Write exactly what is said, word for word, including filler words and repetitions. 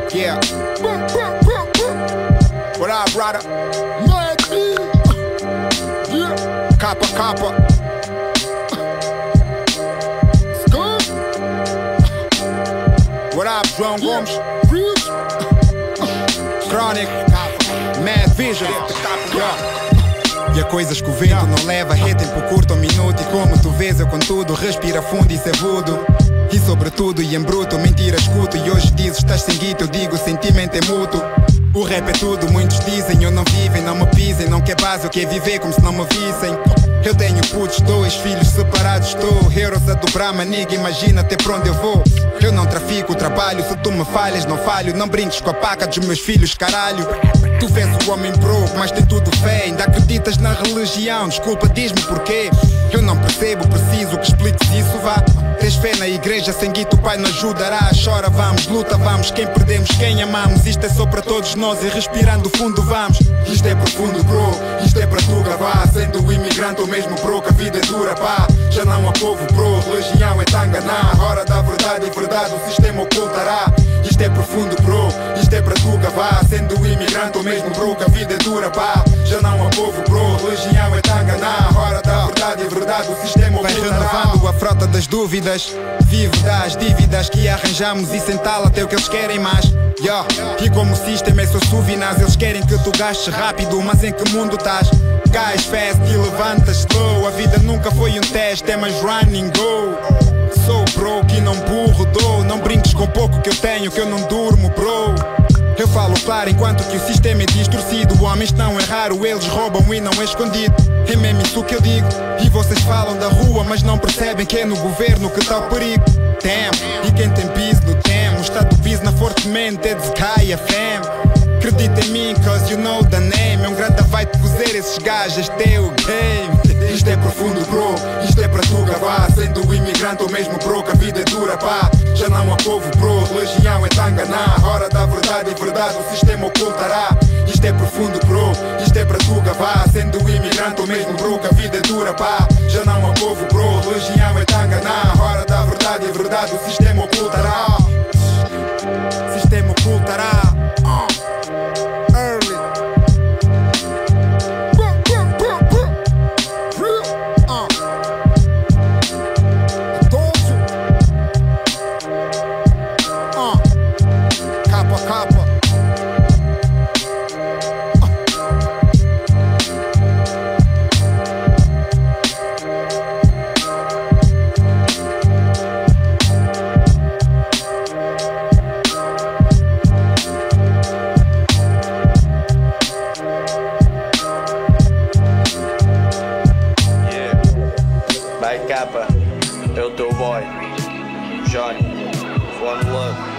Yeah. What up, brother? Yeah. Capa, capa. What up, João Gomes? Chronic, Mad Vision. Yeah. E há coisas que o vento não leva, é tempo curto ou minuto. E como tu vês eu contudo, respira fundo e cevudo. E sobretudo e em bruto, mentira escuto. E hoje dizes estás sem guito, eu digo sentimento é mútuo. O rap é tudo, muitos dizem, eu não vivem, não me pisem. Não quer base, eu quero viver como se não me vissem. Eu tenho putos, dois filhos separados, estou Heroes a dobrar, maniga, imagina até pra onde eu vou. Eu não trafico, trabalho, se tu me falhas não falho. Não brinques com a paca dos meus filhos, caralho. Tu vês o homem broke, mas tem tudo fé. Ainda acreditas na religião, desculpa, diz-me porquê. Eu não percebo, preciso que expliques isso, vá. Tens fé na igreja, sem guito o pai não ajudará. Chora, vamos, luta, vamos, quem perdemos, quem amamos. Isto é só para todos nós e respirando fundo vamos. Isto é profundo, bro, isto é para tu gravar. Sendo imigrante ou mesmo bro, que a vida é dura, pá. Já não há povo, bro, religião é tanganá. Hora da verdade e verdade o sistema ocultará. Isto é profundo, bro, isto é para tu gravar. Sendo imigrante ou mesmo bro, que a vida é dura, pá. Já não há povo, bro, religião é tanganá. Hora da verdade e verdade o sistema ocultará. Vai renovando a frota das dúvidas. Vivo das dívidas que arranjamos e sentá-la até o que eles querem mais. Yeah. E como o sistema é só suvinaz, eles querem que tu gastes rápido, mas em que mundo estás? Cais fast e levantas slow. A vida nunca foi um teste, é mais running go. Sou broke e não burro, dou. Não brinques com pouco que eu tenho, que eu não durmo, bro. Eu falo claro enquanto que o sistema é distorcido. Homens estão errado, eles roubam e não é escondido. É mesmo isso que eu digo. E vocês falam da rua, mas não percebem que é no governo que está o perigo. Damn, e quem tem bis no tem. O estado business fortemente é de Sky F M. Acredita em mim, cause you know the name. É um grande vai te cozer esses gajos, este é o game. Isto é profundo, bro, isto é para tu gravar. Sendo imigrante ou mesmo bro, que a vida é dura, pá. Já não há povo, bro, religião é tanganá. Hora da verdade e verdade o sistema ocultará. Isto é profundo, bro, isto é para tu gravar. Sendo imigrante ou mesmo bro, que a vida é dura, pá. Já não há povo, bro, religião é tanganá. Hora da verdade e verdade o sistema ocultará. Sistema ocultará. Capa, é o teu boy, Johnny, One Love.